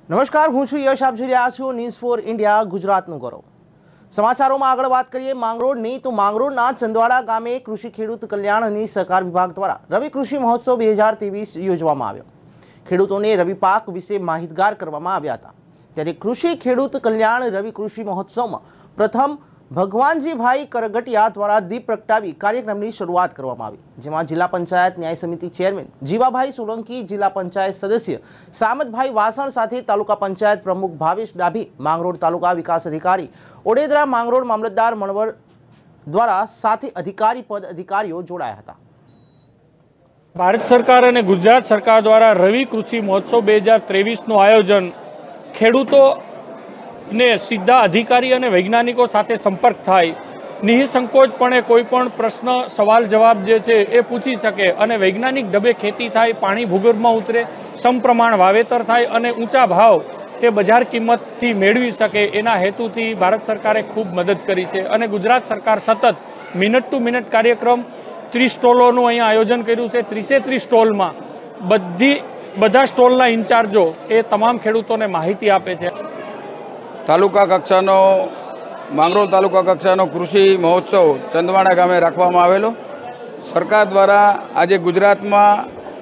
નમસ્કાર, હું છું યશ. આપ જોઈ રહ્યા છો ન્યૂઝ ફોર ઇન્ડિયા ગુજરાતનું ગૌરવ. સમાચારોમાં આગળ વાત કરીએ માંગરોળની, તો માંગરોળના ચંદવાડા ગામે કૃષિ ખેડૂત કલ્યાણ અને સહકાર વિભાગ દ્વારા રવિ કૃષિ મહોત્સવ 2023 યોજવામાં આવ્યો. ખેડૂતોને રવિ પાક વિશે માહિતગાર કરવામાં આવ્યા હતા. ત્યારે કૃષિ ખેડૂત કલ્યાણ રવિ કૃષિ મહોત્સવમાં પ્રથમ ભગવાનજીભાઈ કરગટિયા દ્વારા દીપ પ્રગટાવી કાર્યક્રમની શરૂઆત કરવામાં આવી, જેમાં જિલ્લા પંચાયત ન્યાય સમિતિ ચેરમેન જીવાભાઈ સોલંકી, જિલ્લા પંચાયત સદસ્ય સામતભાઈ વાસણ સાથે તાલુકા પંચાયત પ્રમુખ ભાવેશ ડાભી, માંગરોળ તાલુકા વિકાસ અધિકારી ઓડેદરા, માંગરોળ મામલતદાર મણવર દ્વારા સાથે અધિકારી પદ અધિકારીઓ જોડાયા હતા. ભારત સરકાર અને ગુજરાત સરકાર દ્વારા રવિ કૃષિ મહોત્સવ 2023નું આયોજન ખેડૂતોને સીધા અધિકારી અને વૈજ્ઞાનિકો સાથે સંપર્ક થાય, નિઃસંકોચપણે કોઈ પણ પ્રશ્ન સવાલ જવાબ જે છે એ પૂછી શકે અને વૈજ્ઞાનિક ઢબે ખેતી થાય, પાણી ભૂગર્ભમાં ઉતરે, સમપ્રમાણ વાવેતર થાય અને ઊંચા ભાવ તે બજાર કિંમતથી મેળવી શકે, એના હેતુથી ભારત સરકારે ખૂબ મદદ કરી છે. અને ગુજરાત સરકાર સતત મિનિટ ટુ મિનિટ કાર્યક્રમ 30 સ્ટોલોનું અહીંયા આયોજન કર્યું છે. 30 સ્ટોલમાં બધા સ્ટોલના ઇન્ચાર્જો એ તમામ ખેડૂતોને માહિતી આપે છે. તાલુકા કક્ષાનો માંગરોળ તાલુકા કક્ષાનો કૃષિ મહોત્સવ ચંદવાડા ગામે રાખવામાં આવેલો. સરકાર દ્વારા આજે ગુજરાતમાં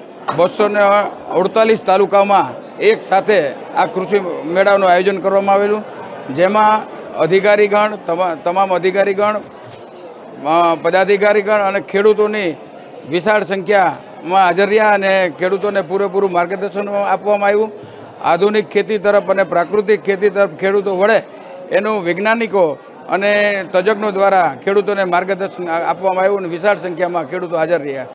248 તાલુકામાં એક સાથે આ કૃષિ મેળાનું આયોજન કરવામાં આવેલું, જેમાં અધિકારીગણ, તમામ અધિકારીગણ, પદાધિકારીગણ અને ખેડૂતોની વિશાળ સંખ્યામાં હાજર રહ્યા અને ખેડૂતોને પૂરેપૂરું માર્ગદર્શન આપવામાં આવ્યું. આધુનિક ખેતી તરફ અને પ્રાકૃતિક ખેતી તરફ ખેડૂતો વળે એનું વૈજ્ઞાનિકો અને તજજ્ઞો દ્વારા ખેડૂતોને માર્ગદર્શન આપવામાં આવ્યું અને વિશાળ સંખ્યામાં ખેડૂતો હાજર રહ્યા.